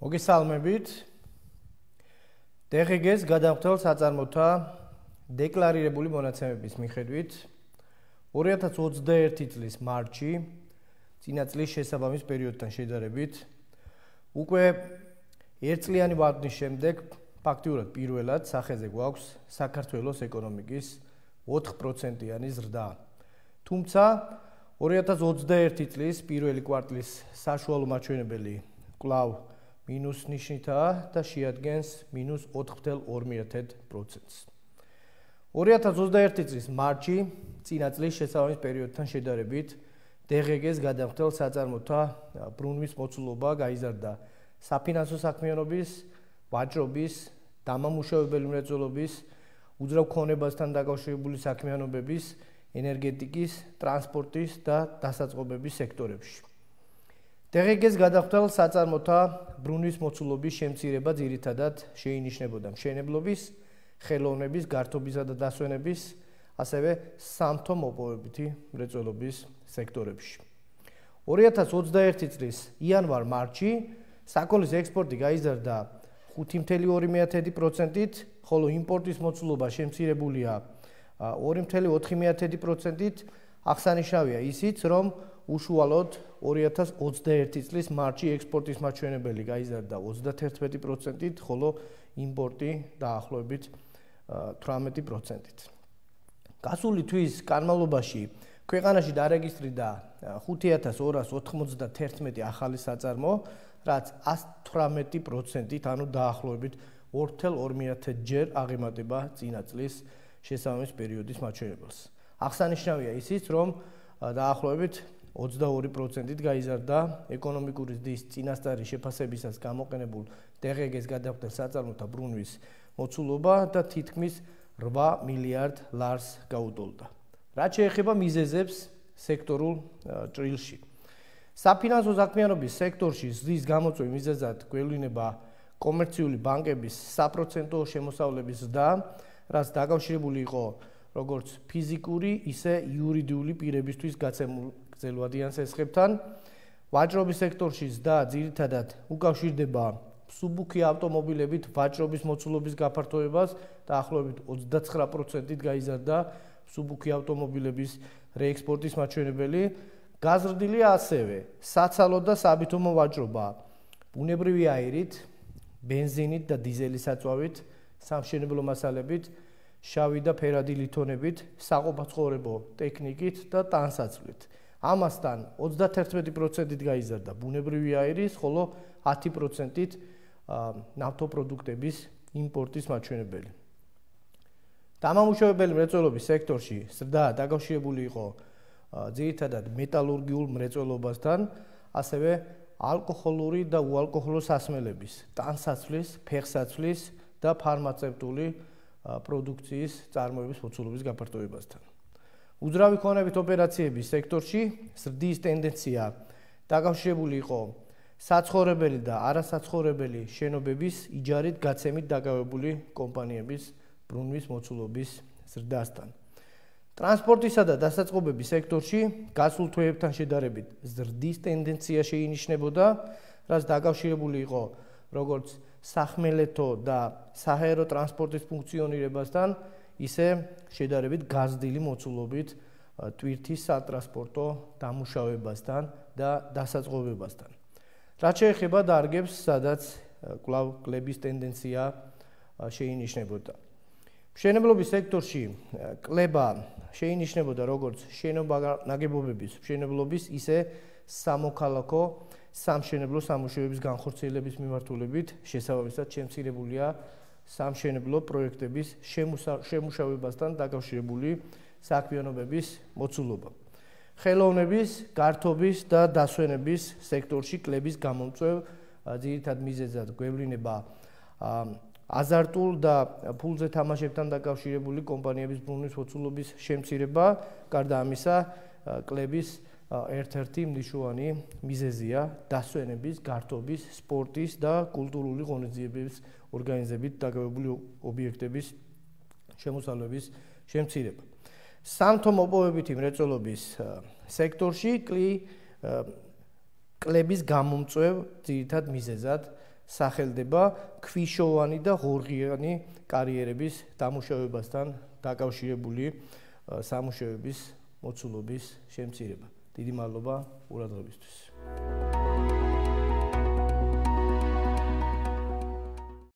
მოგესალმებით. DGG-ს გადამხდელ საწარმოთა დეკლარირებული მონაცემების მიხედვით 2021 წლის მარტში წინა წლის შესაბამის პერიოდთან შედარებით უკვე ერთწლიანი ვადნის შემდეგ ფაქტიურად პირველად სახეზე გვაქვს საქართველოს ეკონომიკის 4%-იანი ზრდა. თუმცა 2021 წლის პირველი კვარტლის საშუალო მაჩვენებელი კვლავ მინუს ნიშნითაა და შეადგენს -4.2%-ს. 2021 წლის მარტში წინა წლის შესაბამის პერიოდთან შედარებით DGG-ს გადამხდელ საწარმოთა ბრუნვის მოცულობა გაიზარდა საფინანსო საქმიანობის, ვაჭრობის, დამამუშავებელი მრეწველობის, უძრავ ქონებასთან დაკავშირებული საქმიანობების, ენერგეტიკის, ტრანსპორტის და დასაწყობების სექტორებში. DGG-ს გადამხდელ საწარმოთა ბრუნვის მოცულობის შემცირება ძირითადად შეინიშნებოდა მშენებლობის, ხელოვნების, გართობისა და დასვენების, ასევე სამთო მოპოვებითი მრეწველობის სექტორებში. 2021 წლის იანვარ-მარტში საქონლის ექსპორტი გაიზარდა 5.2%-ით, ხოლო იმპორტის მოცულობა შემცირებულია 2.4%-ით. აღსანიშნავია ისიც, რომ უშუალოდ 2021 წლის მარტში ექსპორტის მაჩვენებელი გაიზარდა 31%-ით, ხოლო იმპორტი დაახლოებით 18%-ით. გასული თვის განმავლობაში ქვეყანაში დარეგისტრირდა 5291 ახალი საწარმო, რაც 118%-ით, ანუ დაახლოებით 2.2 ჯერ აღემატება წინა წლის შესაბამის პერიოდის მაჩვენებელს. აღსანიშნავია ისიც, რომ დაახლოებით 22%-ით გაიზარდა ეკონომიკური ზრდის წინასწარი შეფასებისას გამოყენებულ DGG-ს გადამხდელ საწარმოთა ბრუნვის მოცულობა და თითქმის 8 მილიარდ ლარს გაუტოლდა. რაც შეეხება მიზეზებს სექტორულ ჭრილში. საფინანსო საქმიანობის სექტორში ზრდის გამოწვევის მიზეზად გვევლინება კომერციული ბანკების საპროცენტო შემოსავლების ზრდა, რაც დაკავშირებული იყო როგორც ფიზიკური, ისე იურიდიული პირებისთვის გაცემულ გრძელვადიან სესხებთან. ვაჭრობის სექტორში ზრდა ძირითადად უკავშირდება მსუბუქი ავტომობილებით ვაჭრობის მოცულობის გაფართოებას, დაახლოებით 29%-ით გაიზარდა მსუბუქი ავტომობილების რეექსპორტის მაჩვენებელი. გაზრდილია ასევე საცალო და საბითუმო ვაჭრობა, ბუნებრივი აირით, ბენზინით და დიზელის საწვავით, სამშენებლო მასალებით, შავი და ფერადი ლითონებით, საყოფაცხოვრებო ტექნიკით და ტანსაცვლით. ამასთან 31%-ით გაიზარდა ბუნებრივი აირის, ხოლო 10%-ით ნავთობპროდუქტების იმპორტის მაჩვენებელი. დამამუშავებელი მრეწველობის სექტორში ზრდა დაკავშირებული იყო ძირითადად მეტალურგიულ მრეწველობასთან, ასევე ალკოჰოლური და უალკოჰოლო სასმელების, ტანსაცვლის, ფეხსაცვლის და ფარმაცევტული პროდუქციის წარმოების მოცულობის გაფართოებასთან. უძრავი ქონებით ოპერაციების სექტორში ზრდის ტენდენცია დაკავშირებული იყო საცხოვრებელი და არასაცხოვრებელი შენობების იჯარით გაცემით დაკავებული კომპანიების ბრუნვის მოცულობის ზრდასთან. ტრანსპორტისა და დასაწყობების სექტორში გასულ თვეებთან შედარებით ზრდის ტენდენცია შეინიშნებოდა, რაც დაკავშირებული იყო როგორც სახმელეთო და საჰაერო ტრანსპორტის ფუნქციონირებასთან, ისე შედარებით გაზრდილი მოცულობით ტვირთის სატრანსპორტო დამუშავებასთან და დასაწყობებასთან. რაც შეეხება დარგებს, სადაც კვლავ კლების ტენდენცია შეინიშნებოდა. მშენებლობის სექტორში კლება შეინიშნებოდა როგორც შენობა-ნაგებობების მშენებლობის, ისე სამოქალაქო სამშენებლო სამუშაოების განხორციელების მიმართულებით, შესაბამისად შემცირებულია სამშენებლო პროექტების შემუშავებასთან დაკავშირებული საქმიანობების მოცულობა. ხელოვნების, გართობის და დასვენების სექტორში კლების გამომწვევ ძირითად მიზეზად გვევლინება აზარტულ და ფულზე თამაშებთან დაკავშირებული კომპანიების ბრუნვის მოცულობის შემცირება. გარდა ამისა, კლების ერთ-ერთი მნიშვნელოვანი მიზეზია დასვენების, გართობის, სპორტის და კულტურული ღონისძიებების ორგანიზებით დაკავებული ობიექტების შემოსავლების შემცირება. სამთო მოპოვებითი მრეწველობის სექტორში კლების გამომწვევ ძირითად მიზეზად სახელდება ქვიშოვანი და ღორღიანი კარიერების დამუშავებასთან დაკავშირებული სამუშაოების მოცულობის შემცირება. დიდი მადლობა ყურადღებისთვის.